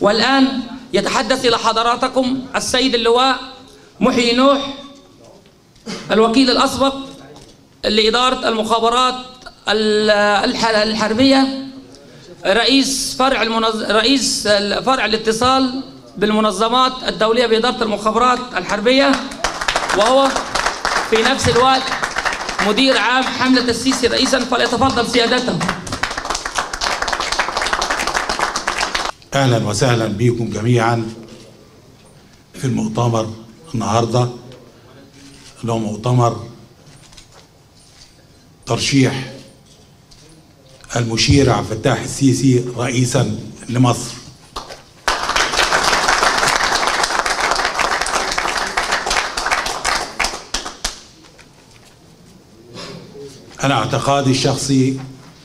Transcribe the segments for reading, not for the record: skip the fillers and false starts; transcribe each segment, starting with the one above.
والآن يتحدث إلى حضراتكم السيد اللواء محيي نوح، الوكيل الأسبق لإدارة المخابرات الحربية، رئيس فرع الاتصال بالمنظمات الدولية بإدارة المخابرات الحربية، وهو في نفس الوقت مدير عام حملة السيسي رئيسا. فليتفضل سيادته. أهلا وسهلا بكم جميعا في المؤتمر النهارده، اللي هو مؤتمر ترشيح المشير عبد الفتاح السيسي رئيسا لمصر. أنا اعتقادي الشخصي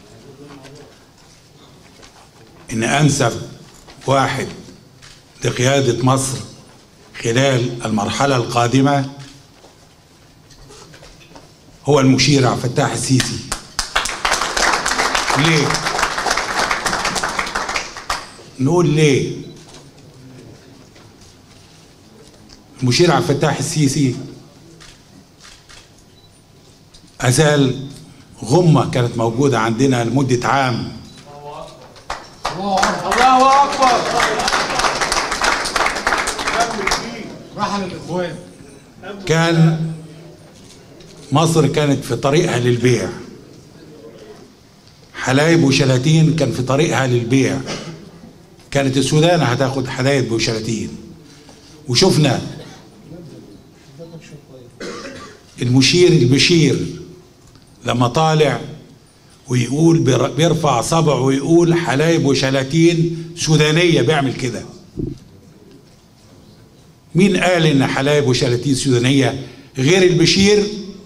إن أنسب واحد لقيادة مصر خلال المرحلة القادمة هو المشير عبد الفتاح السيسي. ليه؟ نقول ليه؟ المشير عبد الفتاح السيسي أزال غمة كانت موجودة عندنا لمدة عام. الله أكبر. رحل الإخوان. كان مصر كانت في طريقها للبيع، حلايب وشلاتين كان في طريقها للبيع، كانت السودان هتاخد حلايب وشلاتين، وشفنا المشير البشير لما طالع ويقول بيرفع صبعه ويقول حلايب وشلاتين سودانية، بيعمل كده. مين قال ان حلايب وشلاتين سودانية غير البشير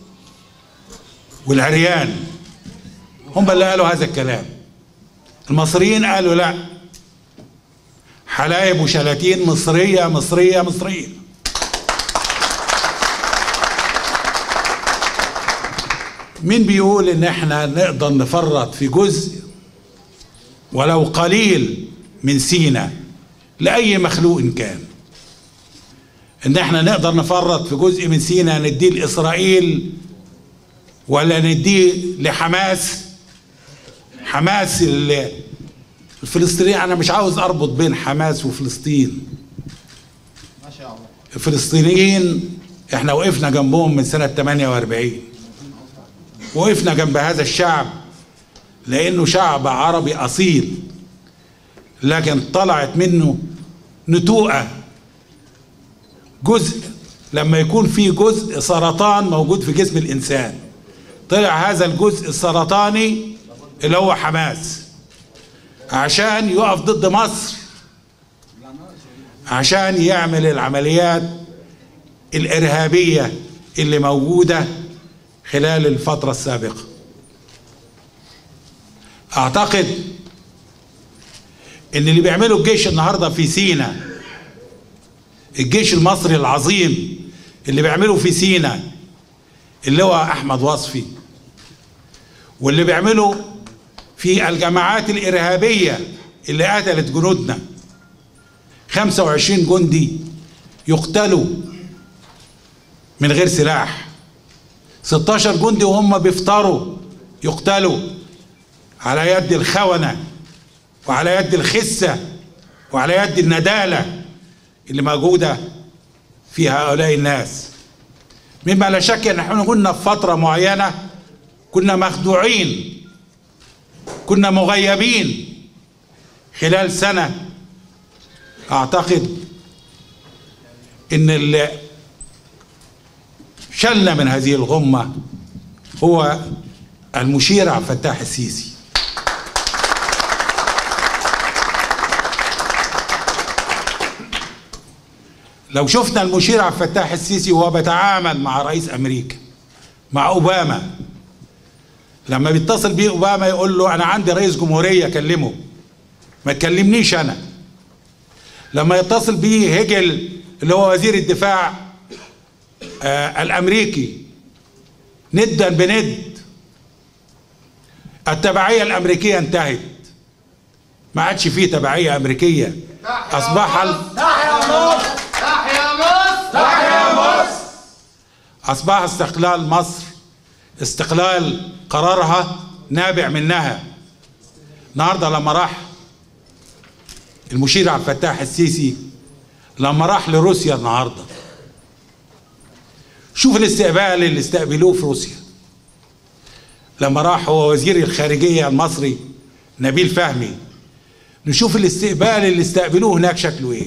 والعريان؟ هم اللي قالوا هذا الكلام. المصريين قالوا لا، حلايب وشلاتين مصرية مصرية مصرية. مين بيقول ان احنا نقدر نفرط في جزء ولو قليل من سيناء لأي مخلوق كان؟ ان احنا نقدر نفرط في جزء من سيناء نديه لإسرائيل ولا نديه لحماس؟ حماس الفلسطينيين. انا مش عاوز اربط بين حماس وفلسطين. ما شاء الله. الفلسطينيين احنا وقفنا جنبهم من سنة 48، وقفنا جنب هذا الشعب لانه شعب عربي اصيل، لكن طلعت منه نتوءة. جزء لما يكون في جزء سرطان موجود في جسم الانسان، طلع هذا الجزء السرطاني اللي هو حماس عشان يقف ضد مصر، عشان يعمل العمليات الإرهابية اللي موجودة خلال الفترة السابقة. أعتقد إن اللي بيعمله الجيش النهاردة في سيناء، الجيش المصري العظيم اللي بيعمله في سيناء اللي هو أحمد وصفي، واللي بيعمله في الجماعات الإرهابية اللي قتلت جنودنا، 25 جندي يقتلوا من غير سلاح، 16 جندي وهم بيفطروا يقتلوا على يد الخونة وعلى يد الخسة وعلى يد الندالة اللي موجودة في هؤلاء الناس. مما لا شك ان احنا كنا في فترة معينة كنا مخدوعين، كنا مغيبين خلال سنة. اعتقد ان اللي شلنا من هذه الغمة هو المشير عبد الفتاح السيسي. لو شفنا المشير عبد الفتاح السيسي وهو بيتعامل مع رئيس امريكا، مع اوباما، لما بيتصل بيه اوباما يقول له انا عندي رئيس جمهورية كلمه، ما تكلمنيش انا. لما يتصل بيه هيجل اللي هو وزير الدفاع الامريكي ندا بند، التبعية الامريكية انتهت، ما عادش فيه تبعية امريكية أصبح استقلال مصر استقلال قرارها نابع منها. النهارده لما راح المشير عبد الفتاح السيسي لما راح لروسيا النهارده، شوف الاستقبال اللي استقبلوه في روسيا. لما راح هو وزير الخارجية المصري نبيل فهمي، نشوف الاستقبال اللي استقبلوه هناك شكله ايه،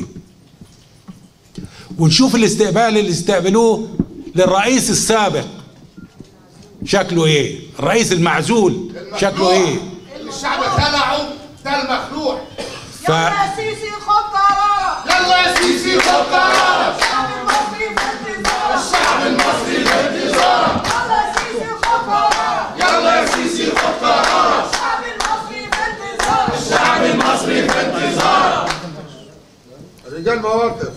ونشوف الاستقبال اللي استقبلوه للرئيس السابق شكله ايه، الرئيس المعزول شكله ايه. الشعب خلعه ده المخلوع. يلا يا سيسي خد قرارك. يلا يا سيسي خد قرارك. الشعب المصري في انتظارك. الشعب المصري في انتظارك. يلا يا سيسي خد قرارك. يلا يا سيسي خد قرارك. الشعب المصري في انتظارك. الشعب المصري في انتظارك. رجال مواقف.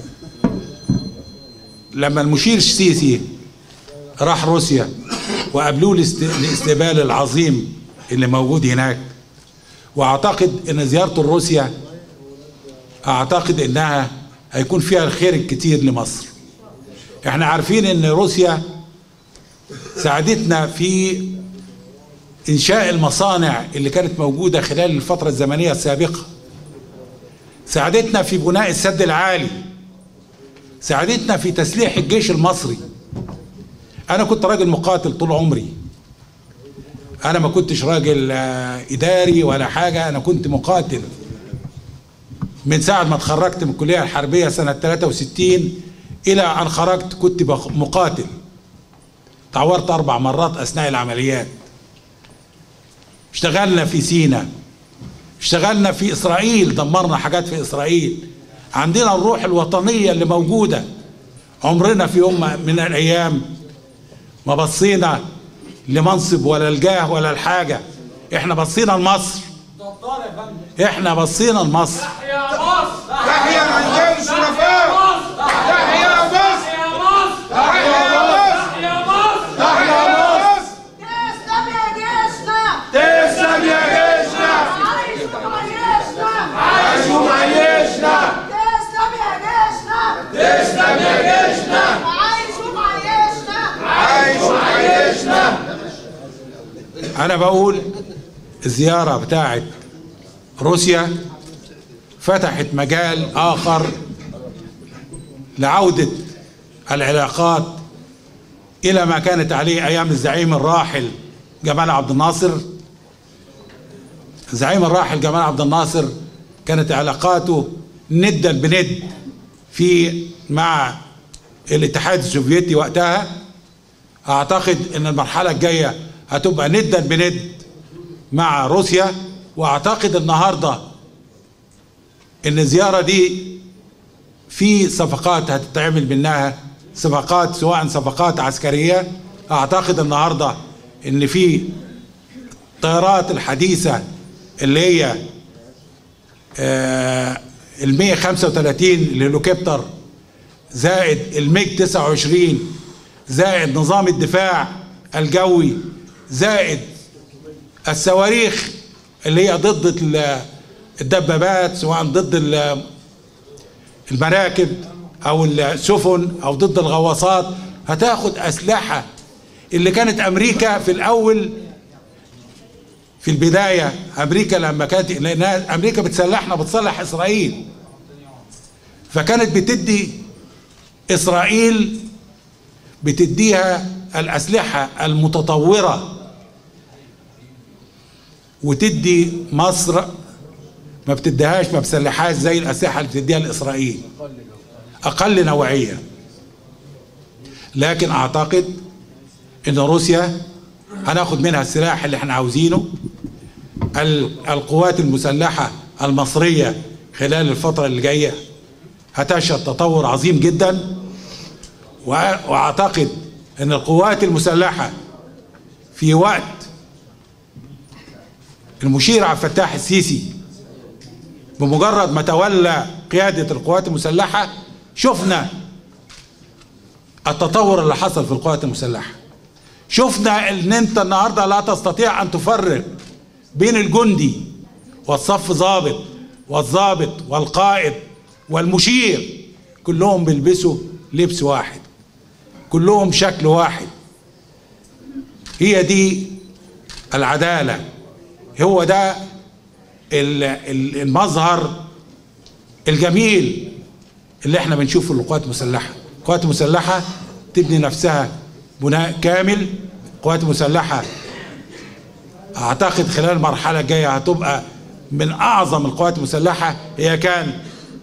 لما المشير السيسي راح روسيا وقابلوه الاستقبال العظيم اللي موجود هناك، واعتقد ان زيارته لروسيا اعتقد انها هيكون فيها الخير الكتير لمصر. احنا عارفين ان روسيا ساعدتنا في انشاء المصانع اللي كانت موجودة خلال الفترة الزمنية السابقة، ساعدتنا في بناء السد العالي، ساعدتنا في تسليح الجيش المصري. انا كنت راجل مقاتل طول عمري، انا ما كنتش راجل اداري ولا حاجة، انا كنت مقاتل من ساعة ما اتخرجت من الكلية الحربية سنة 63 الى ان خرجت كنت مقاتل. تعورت 4 مرات اثناء العمليات. اشتغلنا في سيناء، اشتغلنا في اسرائيل، دمرنا حاجات في اسرائيل. عندنا الروح الوطنية اللي موجودة. عمرنا في يوم من الايام ما بصينا لمنصب ولا الجاه ولا الحاجة. احنا بصينا لمصر، احنا بصينا لمصر. تحيا مصر. تحيا رجال الشرفاء. تحيا مصر. تحيا مصر. تحيا مصر. تسلم يا جيشنا. تسلم يا جيشنا. عايش ومعيشنا. عايش ومعيشنا. تسلم يا جيشنا. تسلم يا جيشنا. عايش ومعيشنا. عايش ومعيشنا. انا بقول الزيارة بتاعت روسيا فتحت مجال آخر لعودة العلاقات إلى ما كانت عليه أيام الزعيم الراحل جمال عبد الناصر. الزعيم الراحل جمال عبد الناصر كانت علاقاته ندا بند مع الاتحاد السوفيتي وقتها. أعتقد أن المرحلة الجاية هتبقى ندا بند مع روسيا. واعتقد النهارده ان الزياره دي في صفقات هتتعمل منها، صفقات سواء صفقات عسكريه. اعتقد النهارده ان في الطيارات الحديثه اللي هي ال 135 الهليكوبتر زائد الميج 29 زائد نظام الدفاع الجوي زائد الصواريخ اللي هي ضد الدبابات، سواء ضد المراكب او السفن او ضد الغواصات. هتاخد اسلحه اللي كانت امريكا في الاول في البدايه، امريكا لما كانت، لان امريكا بتسلحنا بتصلح اسرائيل، فكانت بتدي اسرائيل بتديها الاسلحه المتطوره، وتدي مصر ما بتديهاش، ما بتسلحهاش زي الاسلحه اللي بتديها لاسرائيل، اقل نوعيه. لكن اعتقد ان روسيا هناخد منها السلاح اللي احنا عاوزينه. القوات المسلحه المصريه خلال الفتره اللي جايه هتشهد تطور عظيم جدا. واعتقد ان القوات المسلحه في وقت المشير عبد الفتاح السيسي بمجرد ما تولى قيادة القوات المسلحة شفنا التطور اللي حصل في القوات المسلحة. شفنا ان انت النهاردة لا تستطيع ان تفرق بين الجندي والصف ضابط والضابط والقائد والمشير كلهم بيلبسوا لبس واحد، كلهم شكل واحد. هي دي العدالة، هو ده المظهر الجميل اللي احنا بنشوفه للقوات المسلحة. القوات المسلحة تبني نفسها بناء كامل. القوات المسلحة اعتقد خلال المرحلة الجاية هتبقى من اعظم القوات المسلحة. هي كان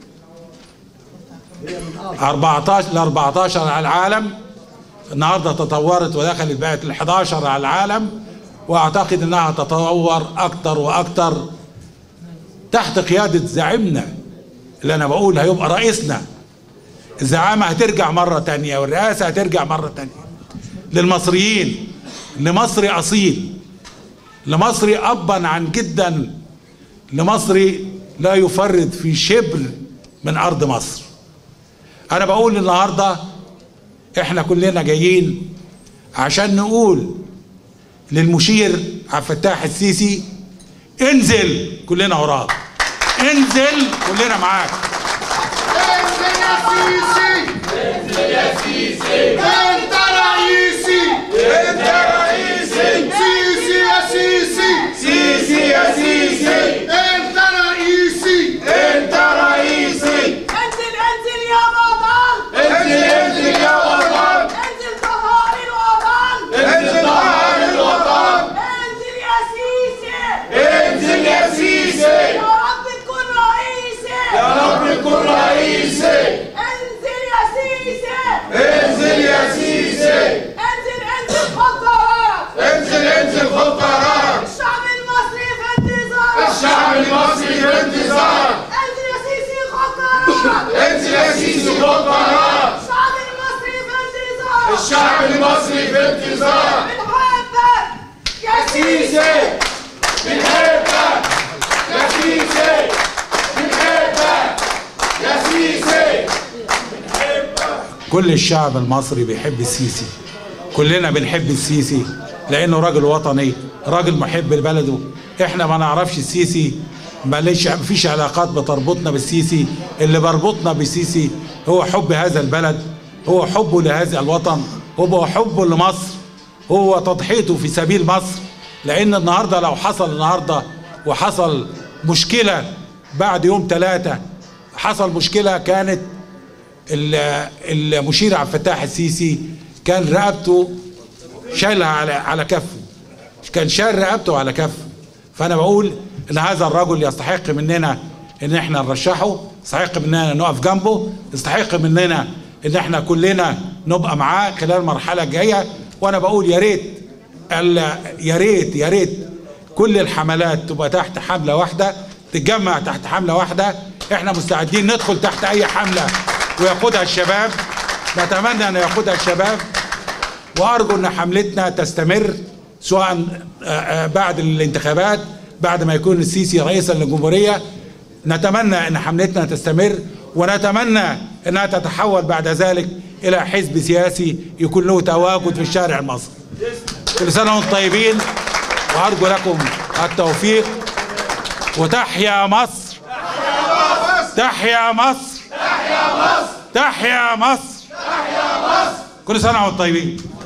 14 على العالم، النهارده تطورت ودخلت بقت ال11 على العالم، واعتقد انها تتطور اكتر واكتر تحت قيادة زعيمنا اللي انا بقول هيبقى رئيسنا. الزعامة هترجع مرة تانية والرئاسة هترجع مرة تانية للمصريين، لمصري اصيل، لمصري ابا عن جدا، لمصري لا يفرد في شبر من ارض مصر. انا بقول النهارده احنا كلنا جايين عشان نقول للمشير عبد الفتاح السيسي انزل كلنا وراك، انزل كلنا معاك. انزل يا سيسي، انزل يا سيسي، انت رئيسي، انت رئيسي، سيسي يا سيسي، سيسي يا سيسي، انت رئيسي، انت رئيسي. انزل انزل يا بطل، انزل انزل يا وطن، انزل طهار الوطن، انزل طهار الوطن، انزل يا سيسي، انزل يا سيسي، يا رب تكون رئيسي، يا رب تكون رئيسي. انزل يا سيسي، انزل يا سيسي، انزل انزل خد قرارك، انزل انزل خد قرارك. الشعب المصري في انتظارك، الشعب المصري في انتظارك. انزل يا سيسي خد قرارك، انزل يا سيسي خد قرارك. الشعب المصري في انتظارك، الشعب المصري في انتظارك. بنحبك يا سيسي، بنحبك يا سيسي، بنحبك يا سيسي. كل الشعب المصري بيحب السيسي، كلنا بنحب السيسي لانه راجل وطني، راجل محب لبلده. احنا ما نعرفش السيسي، مفيش علاقات بتربطنا بالسيسي. اللي بربطنا بالسيسي هو حب هذا البلد، هو حبه لهذا الوطن، هو حبه لمصر، هو تضحيته في سبيل مصر. لان النهارده لو حصل النهارده وحصل مشكله بعد يوم 3 حصل مشكله، كانت المشير عبد الفتاح السيسي كان رقبته شايلها على كفه، كان شايل رقبته على كفه. فانا بقول ان هذا الرجل يستحق مننا ان احنا نرشحه، يستحق مننا نقف جنبه، يستحق مننا ان احنا كلنا نبقى معاه خلال المرحله الجايه. وانا بقول يا ريت يا ريت كل الحملات تبقى تحت حمله واحده، تتجمع تحت حمله واحده. احنا مستعدين ندخل تحت اي حمله ويقودها الشباب، نتمنى ان يقودها الشباب. وارجو ان حملتنا تستمر سواء بعد الانتخابات، بعد ما يكون السيسي رئيسا للجمهوريه. نتمنى ان حملتنا تستمر، ونتمنى انها تتحول بعد ذلك الى حزب سياسي يكون له تواجد في الشارع المصري. كل سنه وانتم طيبين، وارجو لكم التوفيق. وتحيا مصر، تحيا مصر، تحيا مصر، تحيا مصر، تحيا مصر. كل سنه وانتم طيبين.